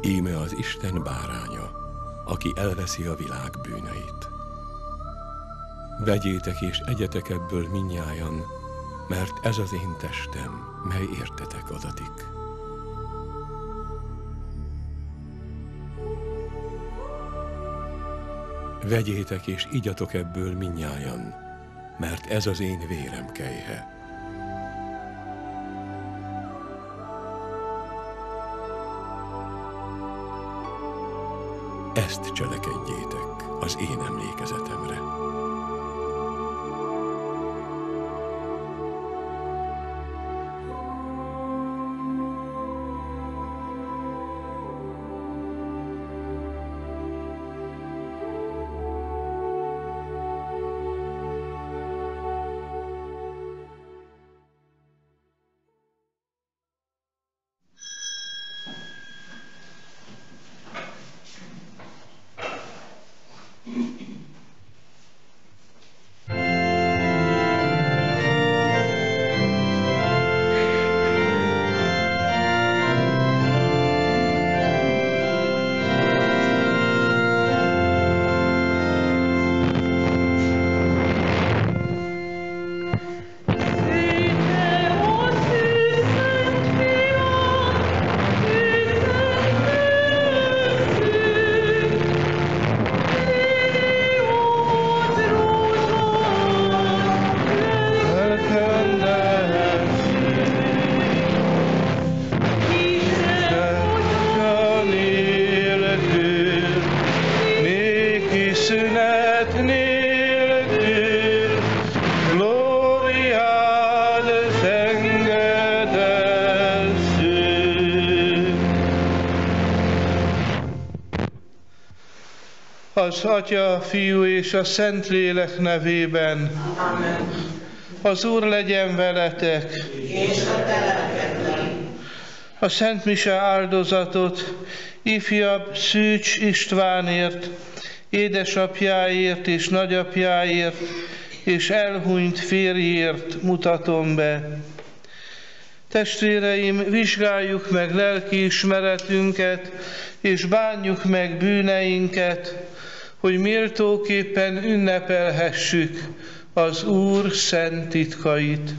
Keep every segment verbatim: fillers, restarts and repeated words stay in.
Íme az Isten báránya, aki elveszi a világ bűneit. Vegyétek és egyetek ebből mindnyájan, mert ez az én testem, mely értetek adatik. Vegyétek és igyatok ebből mindnyájan, mert ez az én vérem kelyhe. Ezt cselekedjétek az én emlékezetemre. Az Atya, Fiú és a Szentlélek nevében. Amen. Az Úr legyen veletek. És a te lelkedben. A Szent Mise áldozatot ifjabb Szűcs Istvánért, édesapjáért és nagyapjáért és elhunyt férjért mutatom be. Testvéreim, vizsgáljuk meg lelkiismeretünket, és bánjuk meg bűneinket, hogy méltóképpen ünnepelhessük az Úr szent titkait.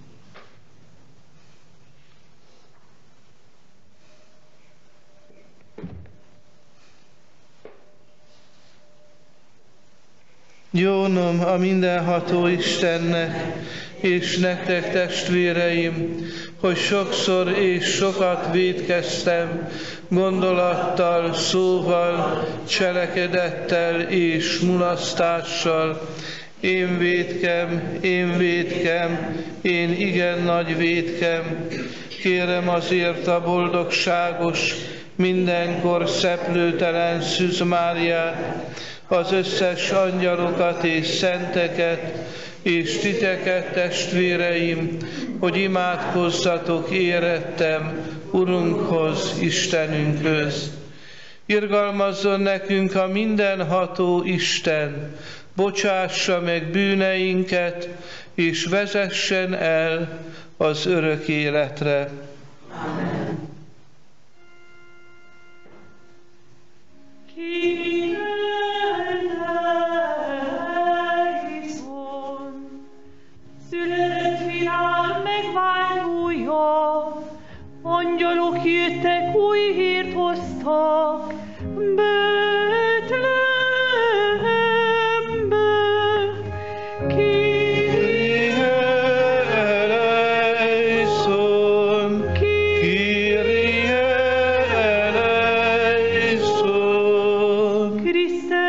Jónom a mindenható Istennek, és nektek testvéreim, hogy sokszor és sokat vétkeztem, gondolattal, szóval, cselekedettel és mulasztással. Én vétkem, én vétkem, én igen nagy vétkem. Kérem azért a boldogságos, mindenkor szeplőtelen Szűz Máriát, az összes angyalokat és szenteket, és titeket, testvéreim, hogy imádkozzatok érettem Urunkhoz, Istenünkhöz. Irgalmazzon nekünk a mindenható Isten, bocsássa meg bűneinket, és vezessen el az örök életre. Amen. Angyalok jöttek, új hírt hoztak, Betlehembe. Kyrie eleison, Kyrie eleison, Christe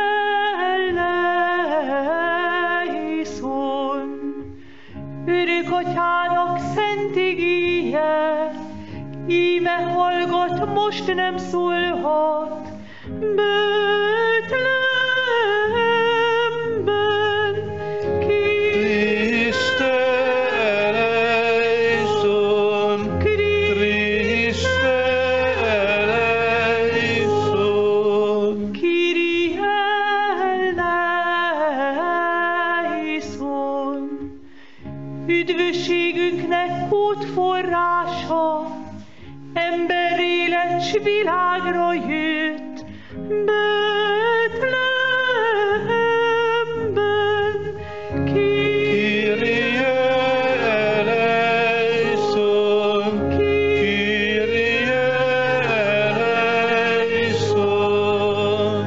eleison. Örök Atyának szent igéje, íme hallgat, most nem szólhat, Betlehemben. Christe eleison, Christe eleison, Kyrie eleison. Üdvösségünknek útforrása, emberélet s világra jött, Betlehemben. Kyrie eleison, Kyrie eleison.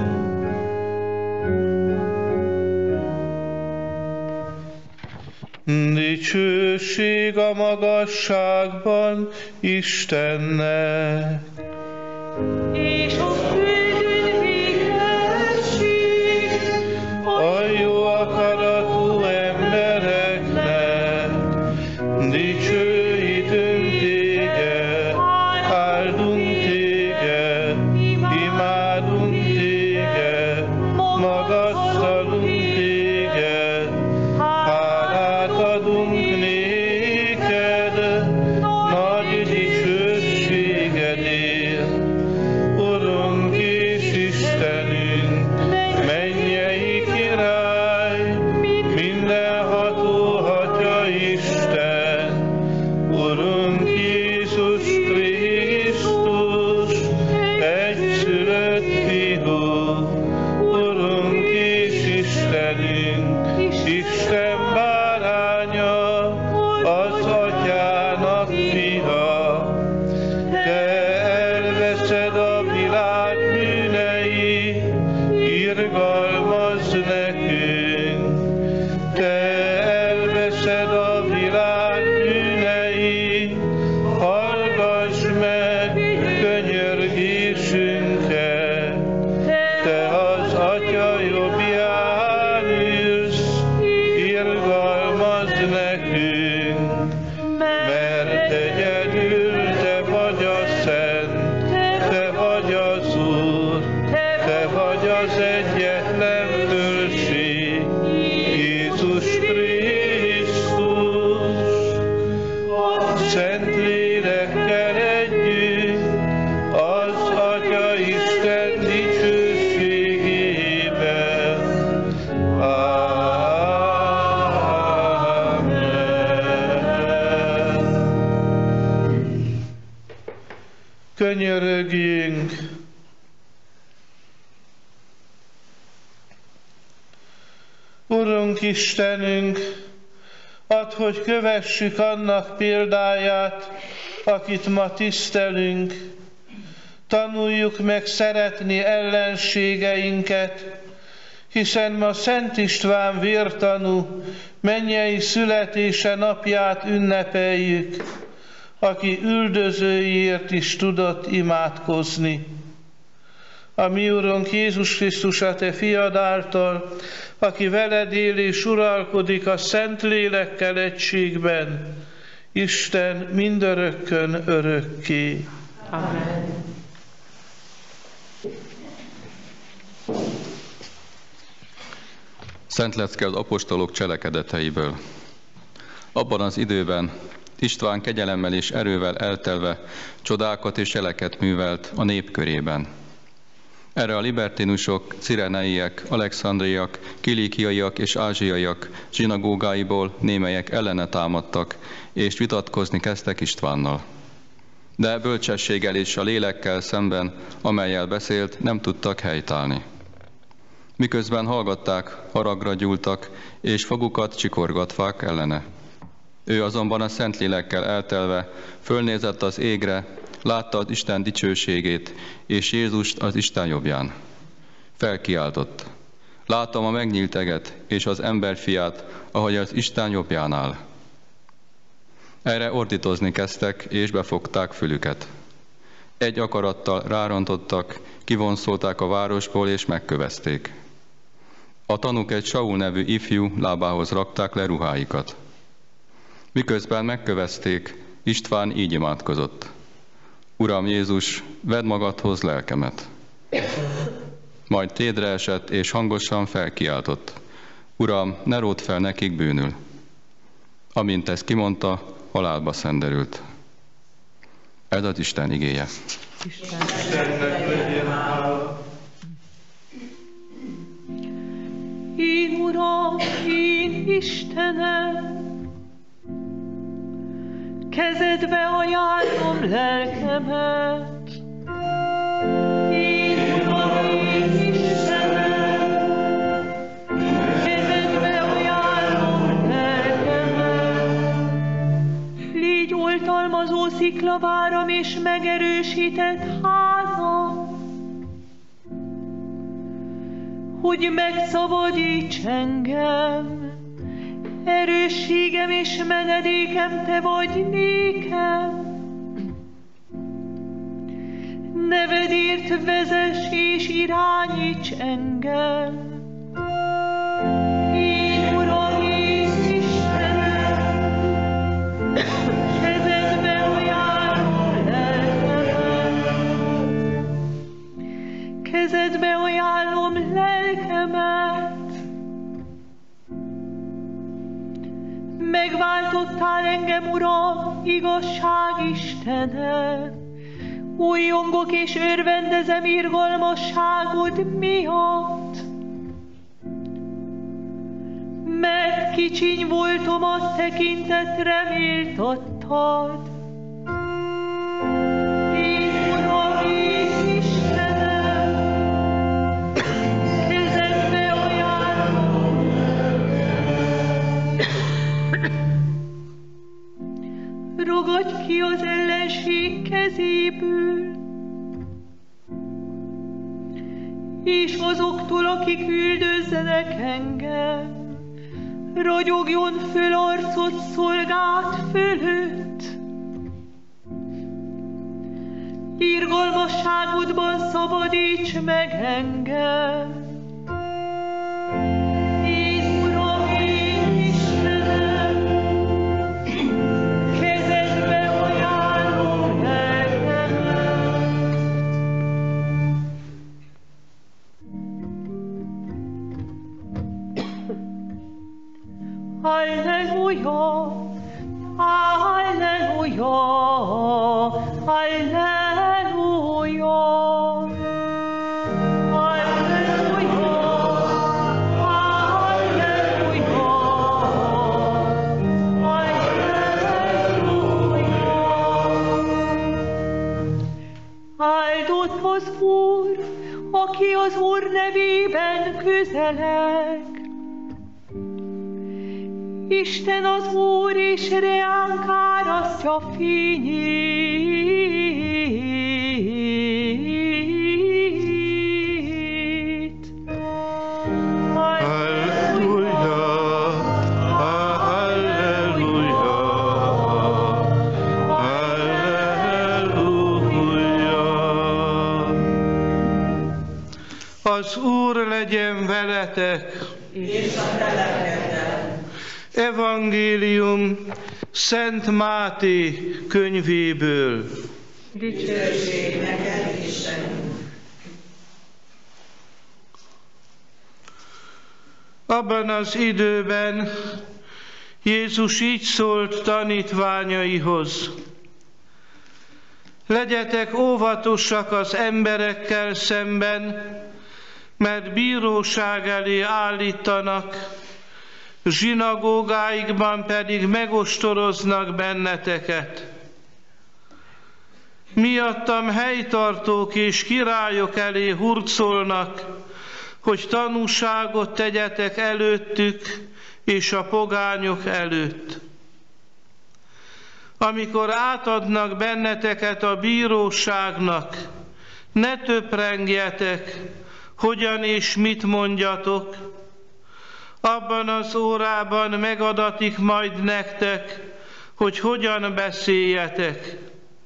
Dicsőség a magasságban Istennek, És a földön békesség, a jó akaratú embereknek. Dicsőítünk téged, áldunk téged, imádunk téged, magasztalunk téged, hálát adunk néked, nagy dicsőségedért. Urunk és Istenünk, mennyei király, mindenható Atya Isten, Urunk Jézus Krisztus, egyszülött Fiú, Urunk és Istenünk, Isten báránya, az Atyának fia. Te elveszed a világ bűneit, irgalmazz nekünk. Te elveszed a világ bűneit, hallgass meg könyörgésünket. Te az Atya jobbján ülsz, irgalmazz nekünk. Mert egyedül te vagy a Szent, te vagy az Úr, te vagy az egyetlen fölség, Jézus Krisztus. A Szentlélekkel együtt, az Atya Isten dicsőségében. Amen. Könyörögjünk! Urunk Istenünk, add, hogy kövessük annak példáját, akit ma tisztelünk. Tanuljuk meg szeretni ellenségeinket, hiszen ma Szent István vértanú mennyei születése napját ünnepeljük, aki üldözőiért is tudott imádkozni. A mi Urunk Jézus Krisztus, a Te fiad által, aki veled él és uralkodik a Szentlélekkel egységben, Isten mindörökkön örökké. Amen. Szent lecke az apostolok cselekedeteiből. Abban az időben István kegyelemmel és erővel eltelve csodákat és jeleket művelt a nép körében. Erre a libertinusok, cireneiek, alexandriak, kilikiaiak és ázsiaiak zsinagógáiból némelyek ellene támadtak, és vitatkozni kezdtek Istvánnal. De bölcsességgel és a lélekkel szemben, amellyel beszélt, nem tudtak helytállni. Miközben hallgatták, haragra gyúltak, és fogukat csikorgatvák ellene. Ő azonban a Szentlélekkel eltelve fölnézett az égre, látta az Isten dicsőségét, és Jézust az Isten jobbján. Felkiáltott: látom a megnyílt eget, és az emberfiát, ahogy az Isten jobbján áll. Erre ordítozni kezdtek, és befogták fülüket. Egy akarattal rárontottak, kivonszolták a városból, és megkövezték. A tanúk egy Saul nevű ifjú lábához rakták le ruháikat. Miközben megkövezték, István így imádkozott: Uram Jézus, vedd magadhoz lelkemet. Majd térdre esett, és hangosan felkiáltott: Uram, ne ródd fel nekik bűnül. Amint ezt kimondta, halálba szenderült. Ez az Isten igéje. Istennek legyen hála. Én Uram, én Istenem, kezedbe ajánlom lelkemet. Én, Uram, én Istenem, kezedbe ajánlom lelkemet. Légy oltalmazó sziklaváram és megerősített házam, hogy megszabadíts engem. Erősségem és menedékem te vagy nékem. Nevedért vezess és irányíts engem. Én, Uram, én Istenem, kezedbe ajánlom lelkemet. Kezedbe ajánlom lelkemet. Megváltottál engem, Uram, igazság Istene, újjongok és örvendezem irgalmasságod miatt. Mert kicsiny voltam, a tekintetre méltattad. Én, Uram, én Istenem, kezedbe ajánlom. Ragadj ki az ellenség kezéből, és azoktól, akik üldözzenek engem, ragyogjon föl arcod szolgád fölött. Irgalmasságodban szabadíts meg engem. Én, Uram, én Istenem, kezedbe ajánlom lelkemet. Halleluja, halleluja, halleluja. Áldott az Úr, aki az Úr nevében közeleg. Isten az Úr, és reánk árasztja fényét. Halleluja, halleluja, halleluja. Az Úr legyen veletek. És a te lelkeddel. Evangélium Szent Máté könyvéből. Dicsőség neked, Istenünk. Abban az időben Jézus így szólt tanítványaihoz: legyetek óvatosak az emberekkel szemben, mert bíróság elé állítanak, zsinagógáikban pedig megostoroznak benneteket. Miattam helytartók és királyok elé hurcolnak, hogy tanúságot tegyetek előttük és a pogányok előtt. Amikor átadnak benneteket a bíróságnak, ne töprengjetek, hogyan és mit mondjatok. Abban az órában megadatik majd nektek, hogy hogyan beszéljetek.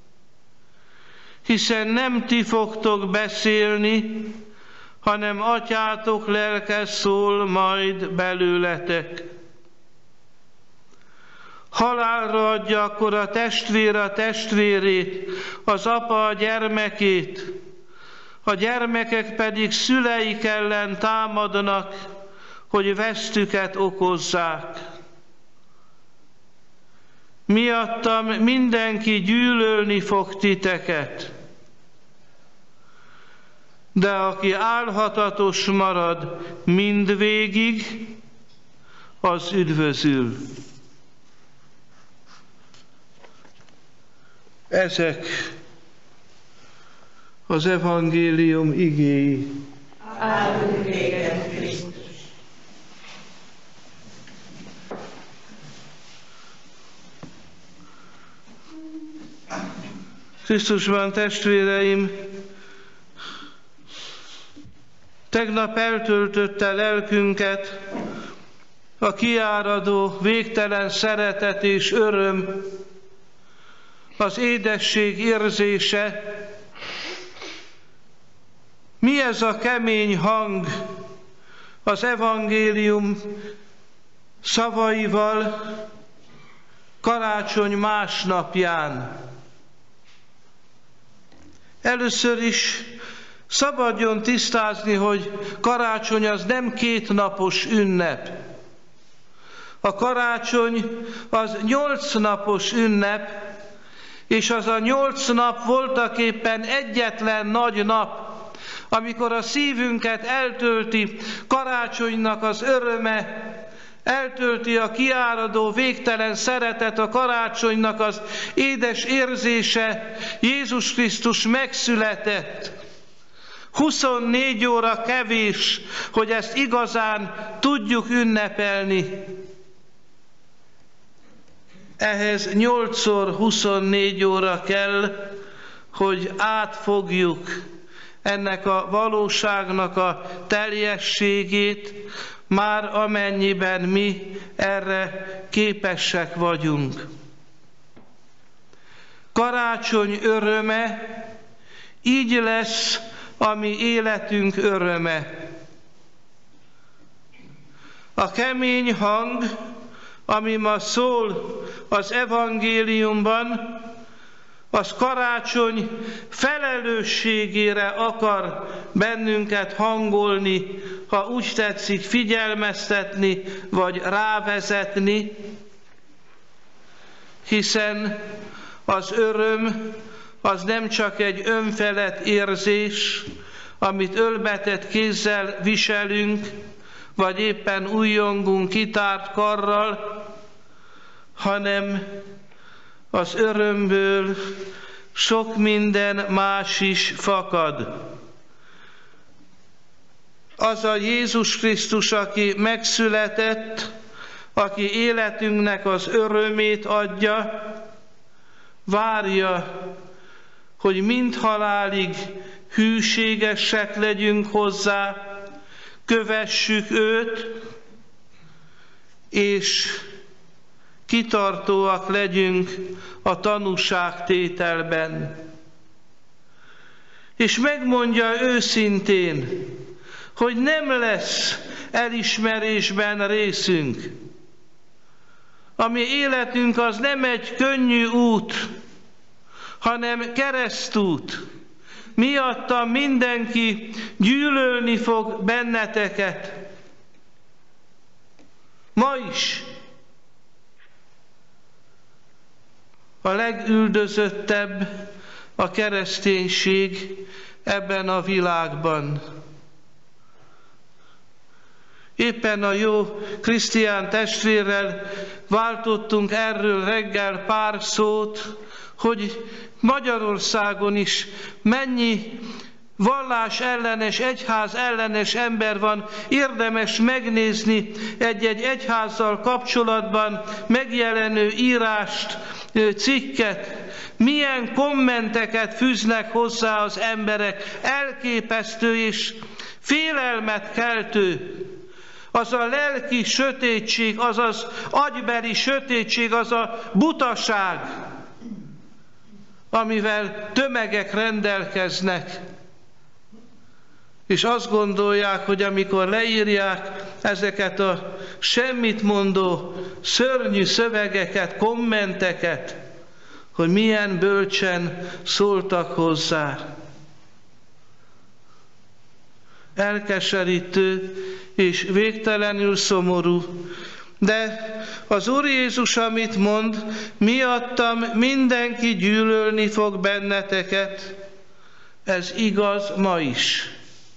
Hiszen nem ti fogtok beszélni, hanem atyátok lelke szól majd belőletek. Halálra adja akkor a testvér a testvérét, az apa a gyermekét, a gyermekek pedig szüleik ellen támadnak, hogy vesztüket okozzák. Miattam mindenki gyűlölni fog titeket, de aki álhatatos marad mindvégig, az üdvözül. Ezek az evangélium igéi. Áldunk téged, Krisztus! Krisztusban, testvéreim, tegnap eltöltötte lelkünket a kiáradó végtelen szeretet és öröm, az édesség érzése. Mi ez a kemény hang az evangélium szavaival karácsony másnapján? Először is szabadjon tisztázni, hogy karácsony az nem kétnapos ünnep. A karácsony az nyolc napos ünnep, és az a nyolc nap voltaképpen egyetlen nagy nap, amikor a szívünket eltölti karácsonynak az öröme, eltölti a kiáradó végtelen szeretet, a karácsonynak az édes érzése. Jézus Krisztus megszületett. huszonnégy óra kevés, hogy ezt igazán tudjuk ünnepelni. Ehhez nyolcszor huszonnégy óra kell, hogy átfogjuk ennek a valóságnak a teljességét, már amennyiben mi erre képesek vagyunk. Karácsony öröme így lesz a mi életünk öröme. A kemény hang, ami ma szól az evangéliumban, az karácsony felelősségére akar bennünket hangolni, ha úgy tetszik, figyelmeztetni vagy rávezetni, hiszen az öröm az nem csak egy önfelett érzés, amit ölbetett kézzel viselünk, vagy éppen újjongunk kitárt karral, hanem az örömből sok minden más is fakad. Az a Jézus Krisztus, aki megszületett, aki életünknek az örömét adja, várja, hogy mind halálig hűségesek legyünk hozzá, kövessük őt, és kitartóak legyünk a tanúságtételben. És megmondja őszintén, hogy nem lesz elismerésben részünk. A mi életünk az nem egy könnyű út, hanem keresztút. Miattam mindenki gyűlölni fog benneteket. Ma is. A legüldözöttebb a kereszténység ebben a világban. Éppen a jó krisztián testvérrel váltottunk erről reggel pár szót, hogy Magyarországon is mennyi vallás ellenes, egyház ellenes ember van. Érdemes megnézni egy-egy egyházzal kapcsolatban megjelenő írást, cikket, milyen kommenteket fűznek hozzá az emberek. Elképesztő és félelmet keltő. Az a lelki sötétség, az az agybeli sötétség, az a butaság, amivel tömegek rendelkeznek, és azt gondolják, hogy amikor leírják ezeket a semmit mondó, szörnyű szövegeket, kommenteket, hogy milyen bölcsen szóltak hozzá. Elkeserítő és végtelenül szomorú. De az Úr Jézus, amit mond, miattam mindenki gyűlölni fog benneteket, ez igaz ma is.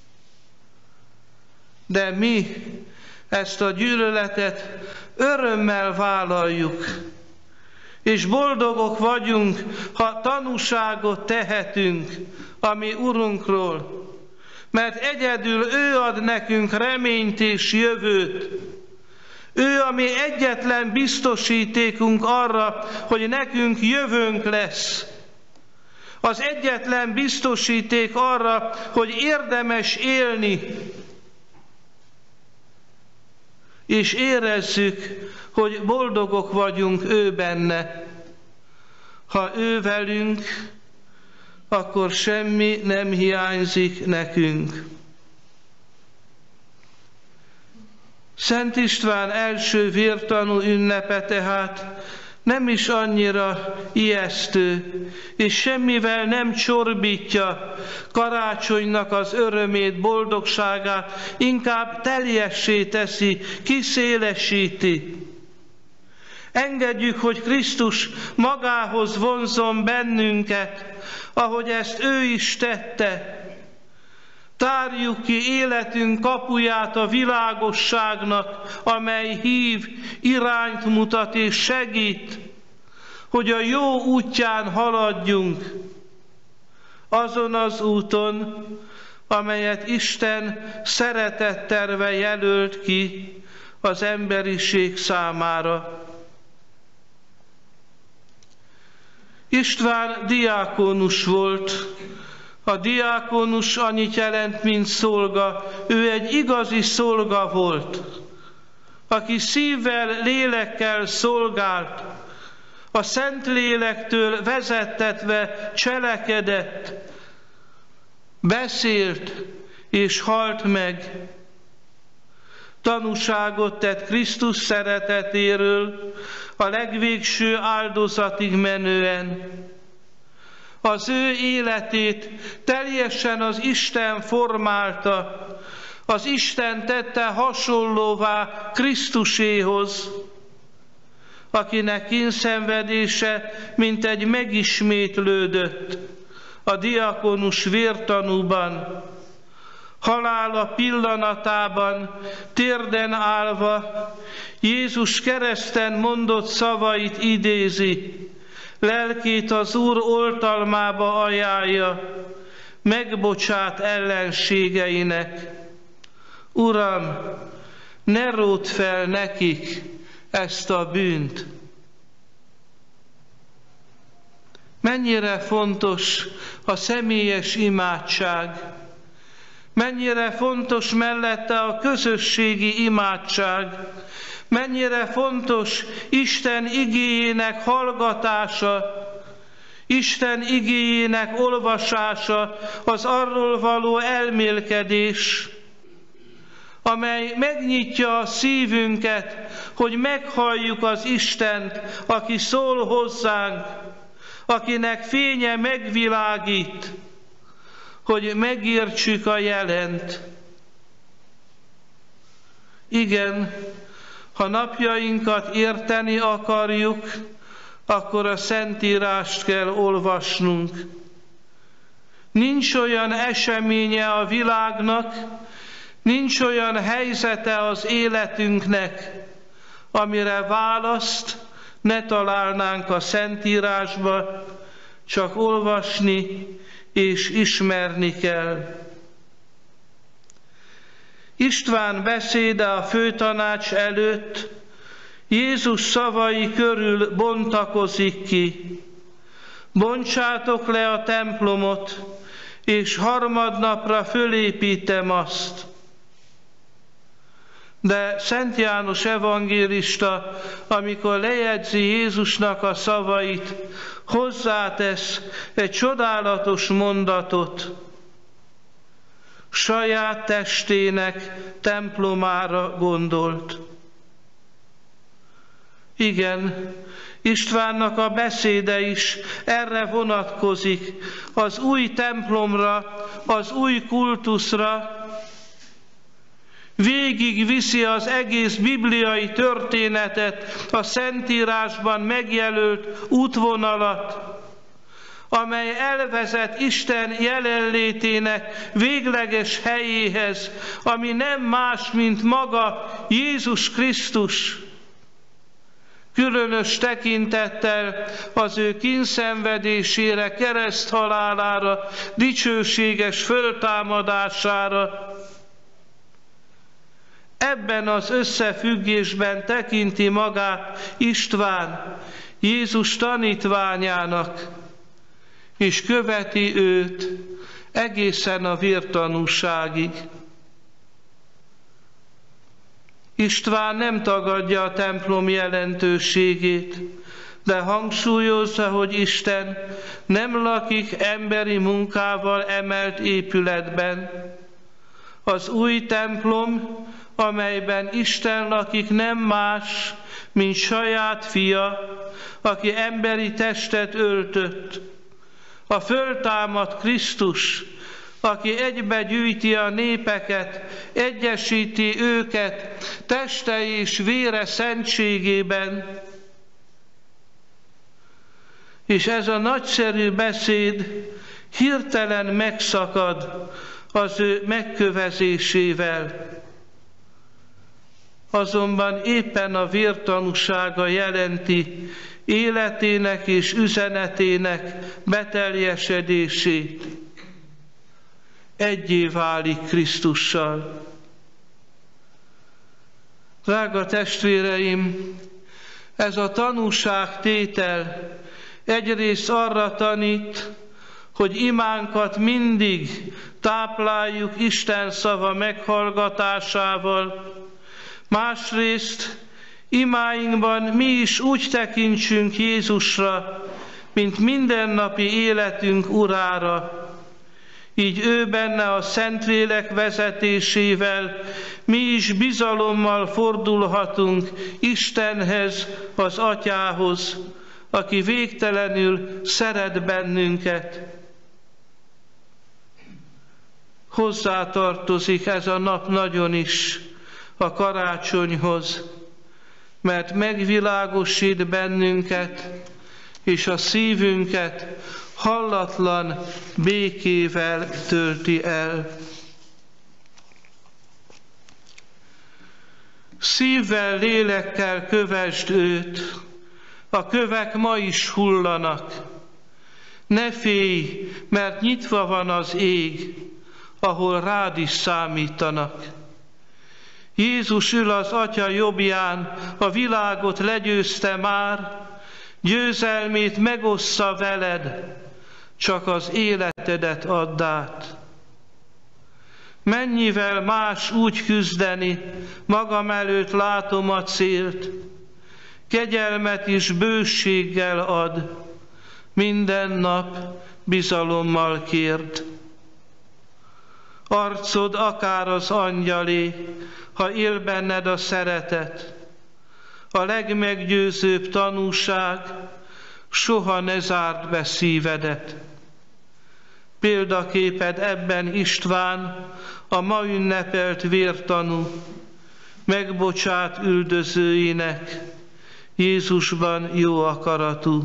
De mi ezt a gyűlöletet örömmel vállaljuk, és boldogok vagyunk, ha tanúságot tehetünk a mi Urunkról, mert egyedül ő ad nekünk reményt és jövőt. Ő a mi egyetlen biztosítékunk arra, hogy nekünk jövőnk lesz. Az egyetlen biztosíték arra, hogy érdemes élni, és érezzük, hogy boldogok vagyunk ő benne. Ha ő velünk, akkor semmi nem hiányzik nekünk. Szent István első vértanú ünnepe tehát nem is annyira ijesztő, és semmivel nem csorbítja karácsonynak az örömét, boldogságát, inkább teljessé teszi, kiszélesíti. Engedjük, hogy Krisztus magához vonzzon bennünket, ahogy ezt ő is tette. Tárjuk ki életünk kapuját a világosságnak, amely hív, irányt mutat és segít, hogy a jó útján haladjunk, azon az úton, amelyet Isten szeretetterve jelölt ki az emberiség számára. István diákónus volt. A diákónus annyit jelent, mint szolga. Ő egy igazi szolga volt, aki szívvel, lélekkel szolgált, a Szentlélektől vezettetve cselekedett, beszélt és halt meg. Tanúságot tett Krisztus szeretetéről a legvégső áldozatig menően. Az ő életét teljesen az Isten formálta, az Isten tette hasonlóvá Krisztuséhoz, akinek kínszenvedése mint egy megismétlődött a diakonus vértanúban. Halála pillanatában, térden állva, Jézus kereszten mondott szavait idézi, lelkét az Úr oltalmába ajánlja, megbocsát ellenségeinek. Uram, ne ródd fel nekik ezt a bűnt. Mennyire fontos a személyes imádság, mennyire fontos mellette a közösségi imádság, mennyire fontos Isten igéjének hallgatása, Isten igéjének olvasása, az arról való elmélkedés, amely megnyitja a szívünket, hogy meghalljuk az Istent, aki szól hozzánk, akinek fénye megvilágít, hogy megértsük a jelent. Igen, ha napjainkat érteni akarjuk, akkor a Szentírást kell olvasnunk. Nincs olyan eseménye a világnak, nincs olyan helyzete az életünknek, amire választ ne találnánk a Szentírásba, csak olvasni és ismerni kell. István beszéde a főtanács előtt Jézus szavai körül bontakozik ki. Bontsátok le a templomot, és harmadnapra fölépítem azt. De Szent János evangélista, amikor lejegyzi Jézusnak a szavait, hozzátesz egy csodálatos mondatot. Saját testének templomára gondolt. Igen, Istvánnak a beszéde is erre vonatkozik, az új templomra, az új kultuszra. Végig viszi az egész bibliai történetet, a Szentírásban megjelölt útvonalat, amely elvezet Isten jelenlétének végleges helyéhez, ami nem más, mint maga Jézus Krisztus. különös tekintettel az ő kínszenvedésére, kereszthalálára, dicsőséges föltámadására. Ebben az összefüggésben tekinti magát István Jézus tanítványának, és követi őt egészen a vértanúságig. István nem tagadja a templom jelentőségét, de hangsúlyozza, hogy Isten nem lakik emberi munkával emelt épületben. Az új templom, amelyben Isten lakik, nem más, mint saját fia, aki emberi testet öltött. A föltámadt Krisztus, aki egybegyűjti a népeket, egyesíti őket teste és vére szentségében. És ez a nagyszerű beszéd hirtelen megszakad az ő megkövezésével. Azonban éppen a vértanúsága jelenti életének és üzenetének beteljesedését. Egyé válik Krisztussal. Drága testvéreim, ez a tanúságtétel egyrészt arra tanít, hogy imánkat mindig tápláljuk Isten szava meghallgatásával, másrészt imáinkban mi is úgy tekintsünk Jézusra, mint mindennapi életünk urára. Így ő benne a Szentlélek vezetésével mi is bizalommal fordulhatunk Istenhez, az Atyához, aki végtelenül szeret bennünket. Hozzátartozik ez a nap nagyon is a karácsonyhoz, mert megvilágosít bennünket, és a szívünket hallatlan békével tölti el. Szívvel, lélekkel kövesd őt, a kövek ma is hullanak. Ne félj, mert nyitva van az ég, ahol rád is számítanak. Jézus ül az Atya jobbján, a világot legyőzte már, győzelmét megossza veled, csak az életedet add át. Mennyivel más úgy küzdeni, magam előtt látom a célt, kegyelmet is bőséggel ad, minden nap bizalommal kérd. Arcod akár az angyalé, ha él benned a szeretet, a legmeggyőzőbb tanúság, soha ne zárd be szívedet. Példaképed ebben István, a ma ünnepelt vértanú, megbocsát üldözőinek, Jézusban jó akaratú.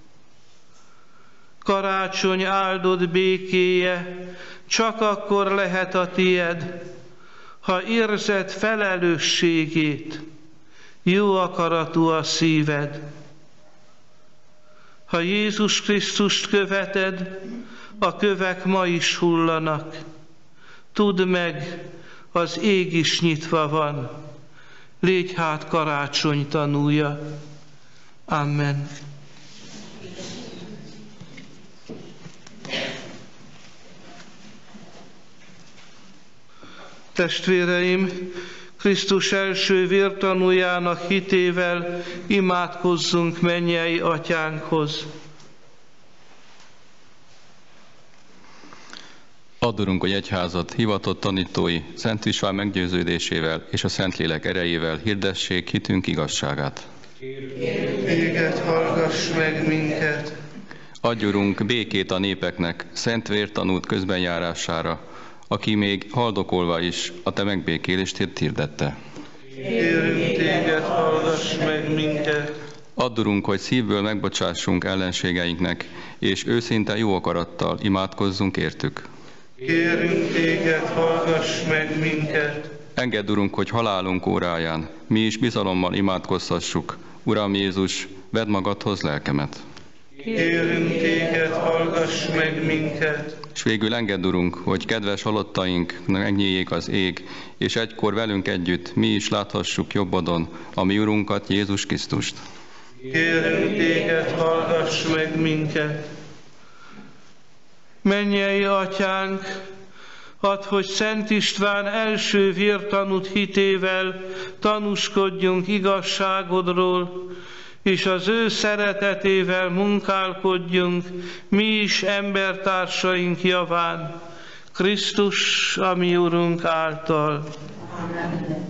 Karácsony áldott békéje csak akkor lehet a tied, ha érzed felelősségét, jó akaratú a szíved. Ha Jézus Krisztust követed, a kövek ma is hullanak. Tudd meg, az ég is nyitva van. Légy hát karácsony tanúja. Amen. Testvéreim, Krisztus első vértanújának hitével imádkozzunk mennyei Atyánkhoz. Add, Urunk, hogy egyházat hivatott tanítói Szent István meggyőződésével és a Szentlélek erejével hirdessék hitünk igazságát. Téged hallgass meg minket. Adj, Urunk, békét a népeknek, szent vértanút közbenjárására, aki még haldokolva is a te megbékélést hirdette. Kérünk téged, hallgass meg minket. Add, Urunk, hogy szívből megbocsássunk ellenségeinknek, és őszinte jó akarattal imádkozzunk értük. Kérünk téged, hallgass meg minket. Engedd, Urunk, hogy halálunk óráján mi is bizalommal imádkozhassuk Uram Jézus, vedd magadhoz lelkemet. Kérünk téged, hallgass meg minket. És végül engedd, Urunk, hogy kedves halottaink megnyíljék az ég, és egykor velünk együtt mi is láthassuk jobbodon a mi Urunkat, Jézus Krisztust. Kérünk téged, hallgass meg minket. Mennyei Atyánk, add, hogy Szent István első vértanút hitével tanúskodjunk igazságodról, és az ő szeretetével munkálkodjunk mi is embertársaink javán, Krisztus, a mi Urunk által. Amen.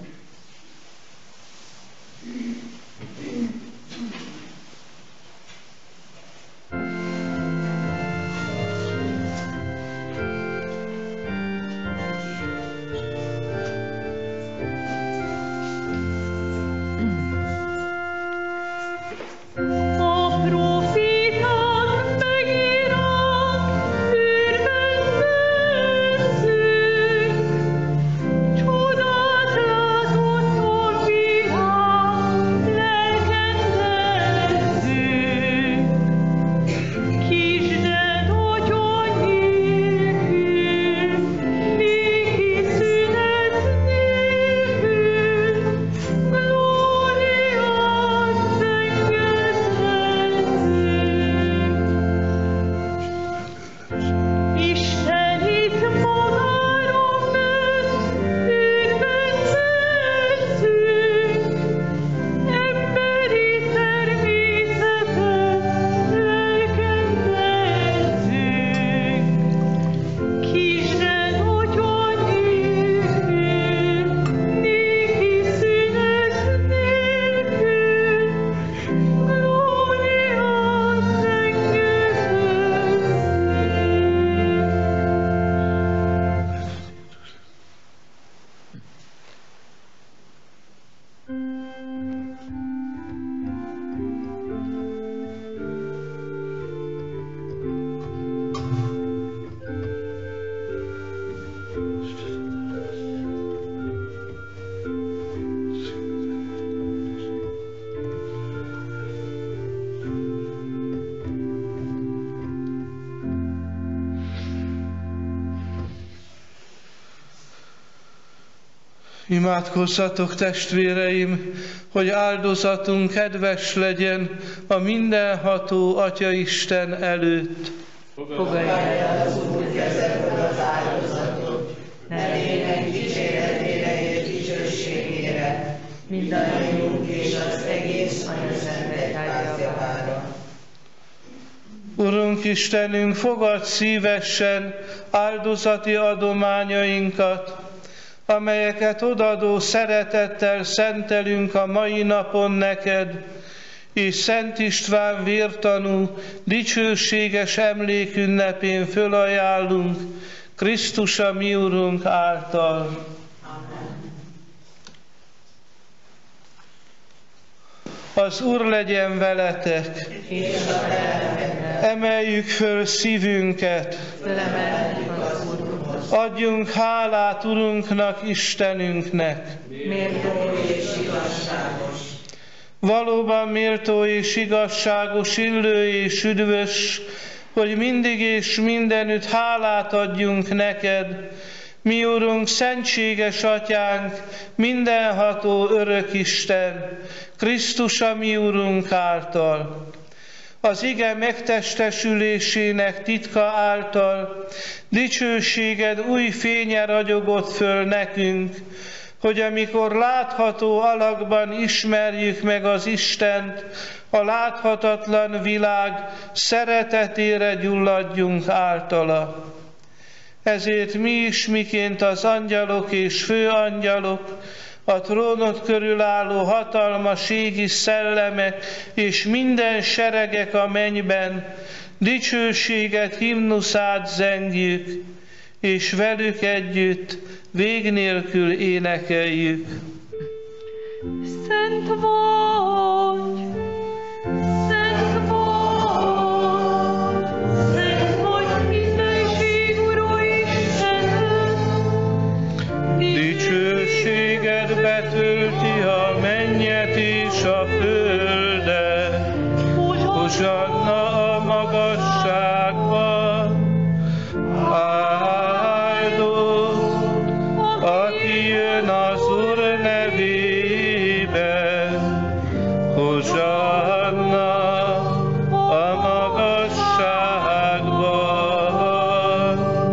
Imádkozzatok, testvéreim, hogy áldozatunk kedves legyen a mindenható Atyaisten előtt. Fogadja el az Úr kezedből az áldozatot, nevének dicséretére és dicsőségére, mindannyiunk és az egész anyaszentegyház javára. Urunk Istenünk, fogadd szívesen áldozati adományainkat, amelyeket odadó szeretettel szentelünk a mai napon neked, és Szent István vértanú, dicsőséges emlékünnepén fölajánlunk, Krisztus a mi Urunk által. Amen. Az Úr legyen veletek! És a lelkedben. Emeljük föl szívünket! Fölemelhetjük az Úrhoz. Adjunk hálát Urunknak, Istenünknek! Méltó és igazságos. Valóban méltó és igazságos, illő és üdvös, hogy mindig és mindenütt hálát adjunk neked, mi Urunk, szentséges Atyánk, mindenható örök Isten, Krisztus a mi Urunk által. Az ige megtestesülésének titka által dicsőséged új fénye ragyogott föl nekünk, hogy amikor látható alakban ismerjük meg az Istent, a láthatatlan világ szeretetére gyulladjunk általa. Ezért mi is, miként az angyalok és főangyalok, a trónod körül álló hatalmas égi szellemek és minden seregek a mennyben, dicsőséget, himnuszát zengjük, és velük együtt vég nélkül énekeljük. Szent vagy, szent vagy, szent vagy mindenség, Ura Istened. Dicsőséged betölti a mennyet és a földet. magasságban. Áldott, aki jön az Úr nevében, Hozsanna a magasságban.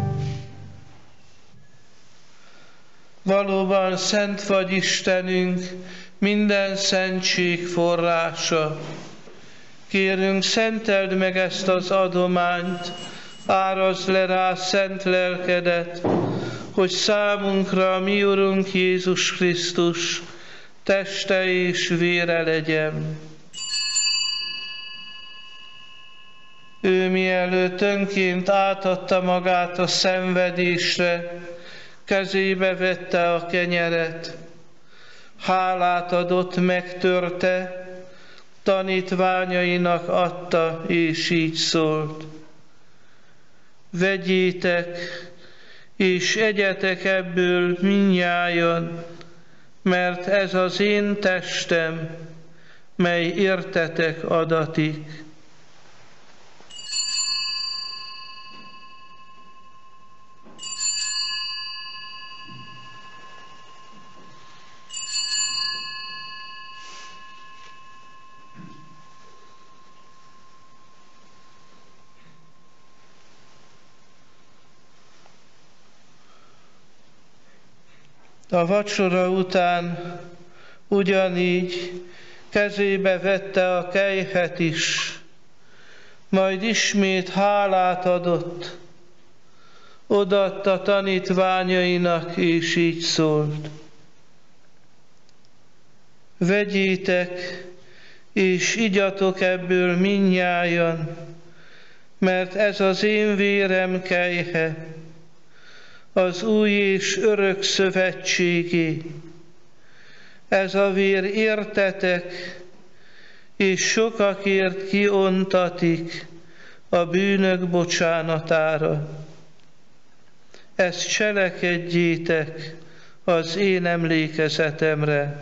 Valóban szent vagy Istenünk, minden szentség forrása. Kérünk, szenteld meg ezt az adományt, árazd le rá szent lelkedet, hogy számunkra mi Urunk Jézus Krisztus teste és vére legyen. Ő mielőtt önként átadta magát a szenvedésre, kezébe vette a kenyeret, hálát adott, megtörte, tanítványainak adta, és így szólt: vegyétek, és egyetek ebből mindnyájan, mert ez az én testem, mely értetek adatik. A vacsora után ugyanígy kezébe vette a kelyhet is, majd ismét hálát adott, odaadta tanítványainak, és így szólt: vegyétek, és igyatok ebből mindnyájan, mert ez az én vérem kelyhe, az új és örök szövetségé. Ez a vér értetek, és sokakért kiontatik a bűnök bocsánatára. Ezt cselekedjétek az én emlékezetemre.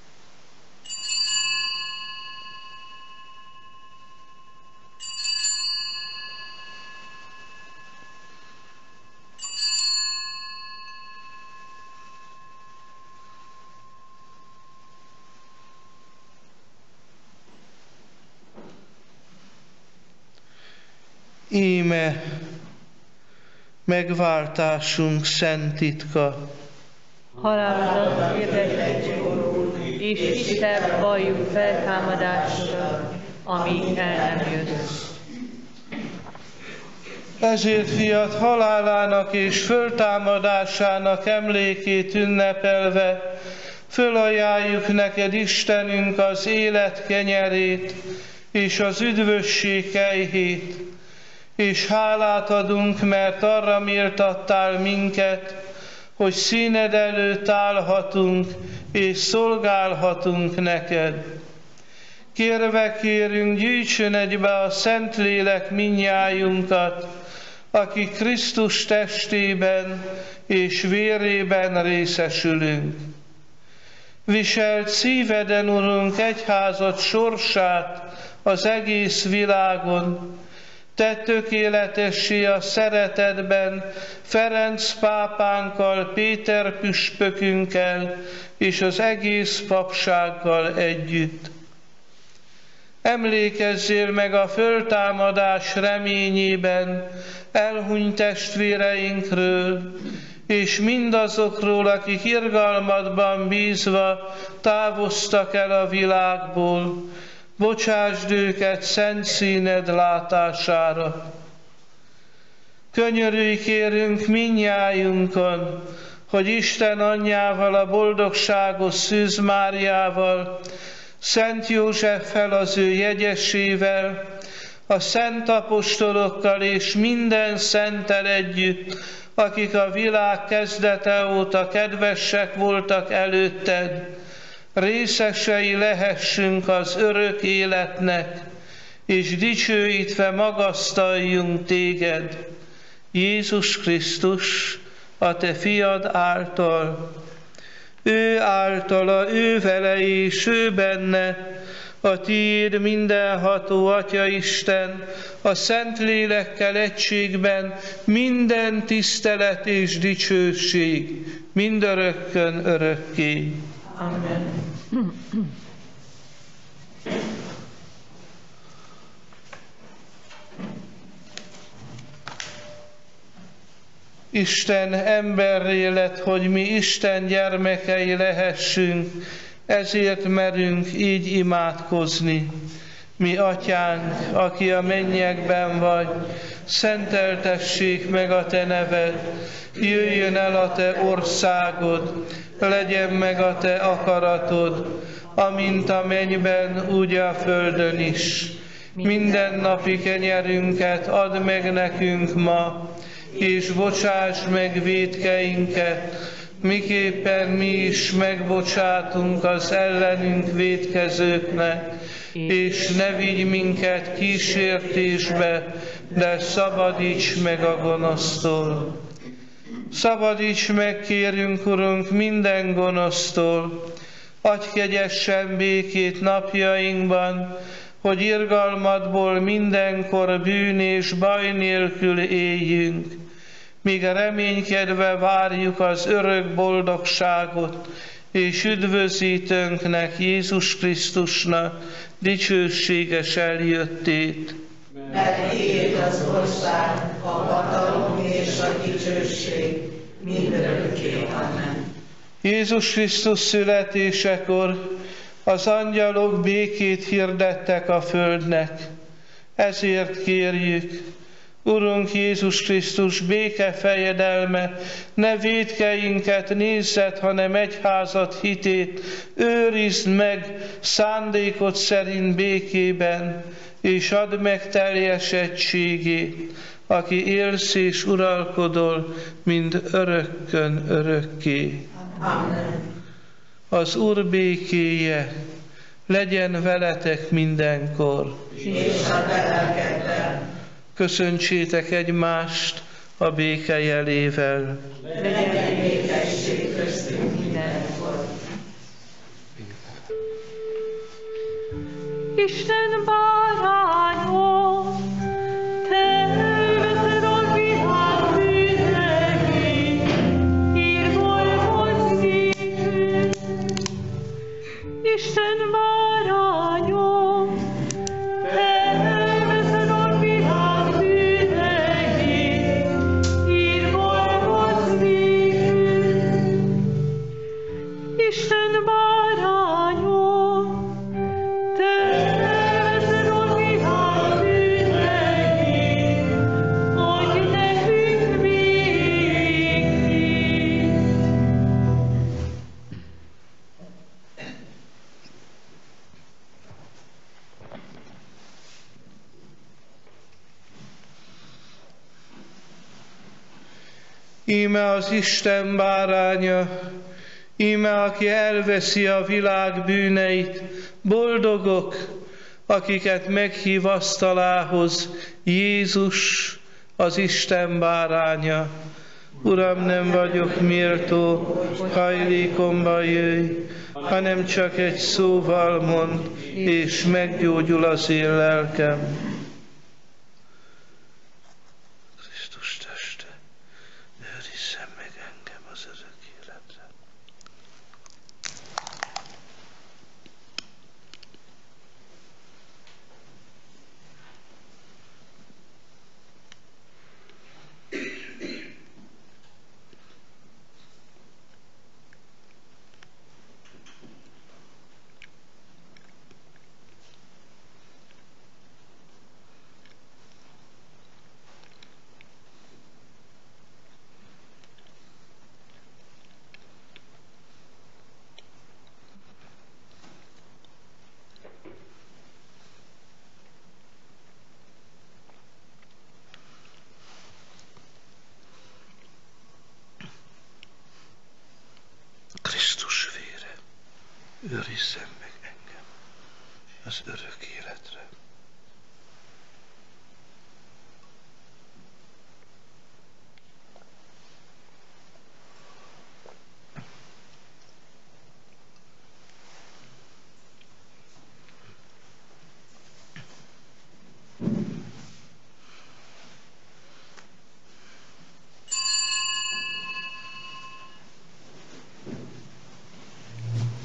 Íme megváltásunk szent titka. Halálodat hirdetjük, és Isten valljuk feltámadásra, amíg el nem jössz. Ezért fiat halálának és föltámadásának emlékét ünnepelve fölajánljuk neked, Istenünk, az élet kenyerét és az üdvösség kelyhét, és hálát adunk, mert arra méltattál minket, hogy színed előtt állhatunk és szolgálhatunk neked. Kérve kérünk, gyűjtsön egybe a Szentlélek mindnyájunkat, akik Krisztus testében és vérében részesülünk. Viselt szíveden, Urunk, egyházad sorsát az egész világon, tedd tökéletessé a szeretetben Ferenc pápánkkal, Péter püspökünkkel és az egész papsággal együtt. Emlékezzél meg a föltámadás reményében elhunyt testvéreinkről, és mindazokról, akik irgalmadban bízva távoztak el a világból. Bocsásd őket szent színed látására. Könyörülj kérünk mindnyájunkon, hogy Isten anyjával, a boldogságos Szűz Máriával, Szent Józseffel, az ő jegyesével, a szent apostolokkal és minden szenttel együtt, akik a világ kezdete óta kedvesek voltak előtted, részesei lehessünk az örök életnek, és dicsőítve magasztaljunk téged, Jézus Krisztus, a te fiad által. Ő általa, ő vele és ő benne, a tiéd mindenható Atya Isten, a Szentlélekkel egységben minden tisztelet és dicsőség, mindörökkön örökké. Amen. Isten emberré lett, hogy mi Isten gyermekei lehessünk, ezért merünk így imádkozni. Mi Atyánk, aki a mennyekben vagy, szenteltessék meg a Te neved, jöjjön el a Te országod, legyen meg a Te akaratod, amint a mennyben, úgy a földön is. Minden napi kenyerünket add meg nekünk ma, és bocsáss meg vétkeinket, miképpen mi is megbocsátunk az ellenünk vétkezőknek, és ne vigy minket kísértésbe, de szabadíts meg a gonosztól. Szabadíts meg, kérünk, Urunk, minden gonosztól, adj kegyesen békét napjainkban, hogy irgalmadból mindenkor bűn és baj nélkül éljünk, míg reménykedve várjuk az örök boldogságot, és üdvözítőnknek, Jézus Krisztusnak dicsőséges eljöttét. Mert tiéd az ország, a hatalom és a dicsőség, mindörökké. Amen. Jézus Krisztus születésekor az angyalok békét hirdettek a földnek. Ezért kérjük, Urunk Jézus Krisztus, béke fejedelme, ne vétkeinket nézzed, hanem egyházad hitét, őrizd meg szándékod szerint békében, és add meg teljes egységét, aki élsz és uralkodol, mind örökkön örökké. Amen. Az Úr békéje legyen veletek mindenkor. És a te lelkeddel. Köszöntsétek egymást a béke jelével. Legyen békesség köztünk mindenkor. Isten bárányom, te elveszed a világ bűneit, írgolj nékünk. Isten bárányom, te elveszed a világ bűneit, írgolj nékünk. Isten bárányom, te elveszed a világ bűneit, adj nekünk békét. Íme az Isten báránya, íme aki elveszi a világ bűneit, boldogok, akiket meghív asztalához, Jézus az Isten báránya. Uram, nem vagyok méltó, hajlékomba jöjj, hanem csak egy szóval mondd, és meggyógyul az én lelkem. Krisztus teste, őrizzen meg engem az örök életre. Krisztus vére, őrizzen meg engem az örök életre.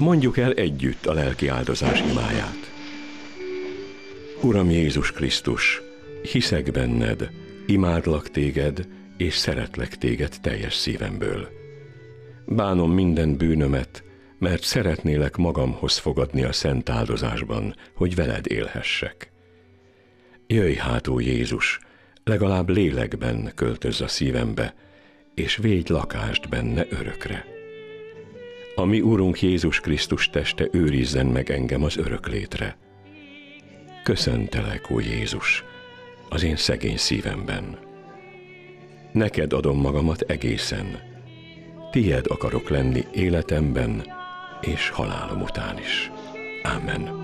Mondjuk el együtt a lelki áldozás imáját. Uram Jézus Krisztus, hiszek benned, imádlak téged, és szeretlek téged teljes szívemből. Bánom minden bűnömet, mert szeretnélek magamhoz fogadni a szent áldozásban, hogy veled élhessek. Jöjj hát, ó Jézus, legalább lélekben költözz a szívembe, és védj lakást benne örökre. A mi Urunk Jézus Krisztus teste őrizzen meg engem az örök létre. Köszöntelek, ó Jézus, az én szegény szívemben. Neked adom magamat egészen. Tied akarok lenni életemben és halálom után is. Amen.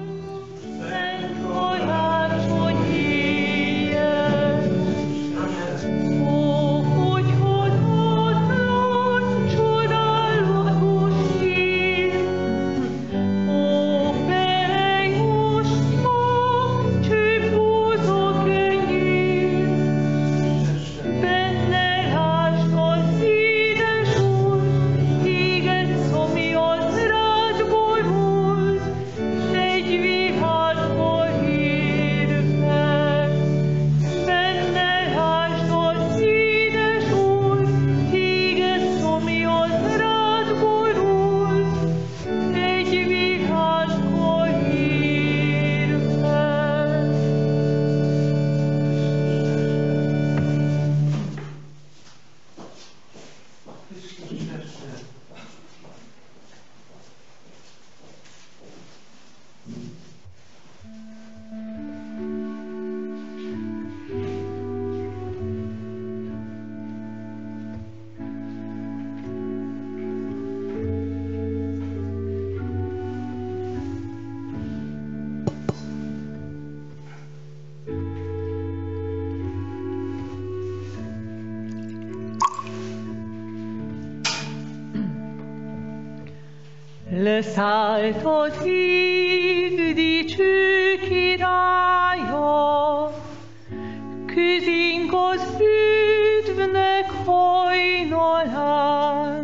Leszállt az ég dicső királya, közénk az üdvnek hajnalán.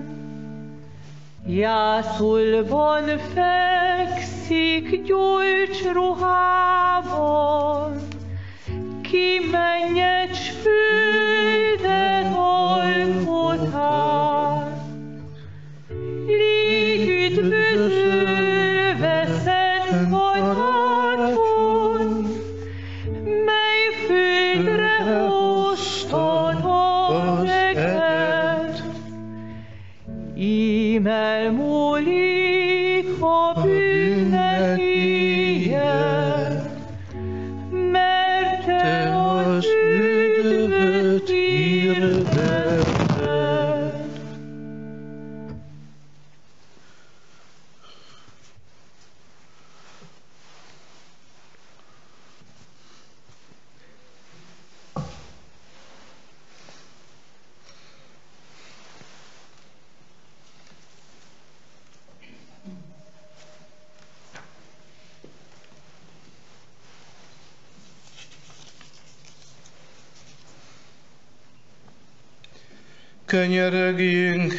Jászolban fekszik gyolcs ruhában, ki mennyes földet alkotás. Légy üdvözölve szent tanácson, mely földre hoztad a neked. Ímel múlik a bűnnek éjjel, mert te az üdvöt hirdetted. Könyörögjünk!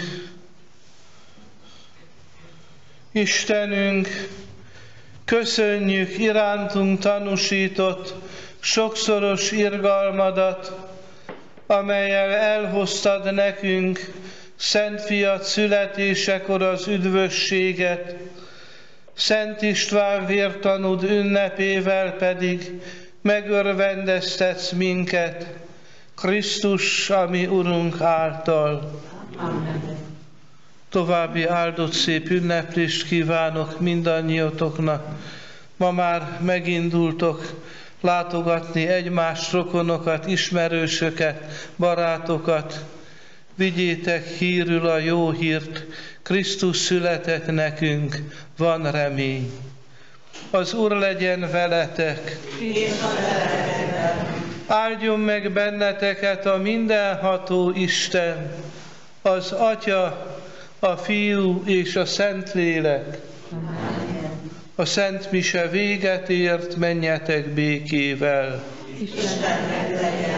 Istenünk, köszönjük irántunk tanúsított sokszoros irgalmadat, amellyel elhoztad nekünk Szent Fiad születésekor az üdvösséget, Szent István vértanúd ünnepével pedig megörvendeztetsz minket, Krisztus, a mi Urunk által. Amen. További áldott szép ünneplést kívánok mindannyiatoknak. Ma már megindultok látogatni egymást, rokonokat, ismerősöket, barátokat. Vigyétek hírül a jó hírt, Krisztus született nekünk, van remény. Az Úr legyen veletek, És a lelkedben. Áldjon meg benneteket a mindenható Isten, az Atya, a Fiú és a Szentlélek. A Szent Mise véget ért, menjetek békével. Istennek legyen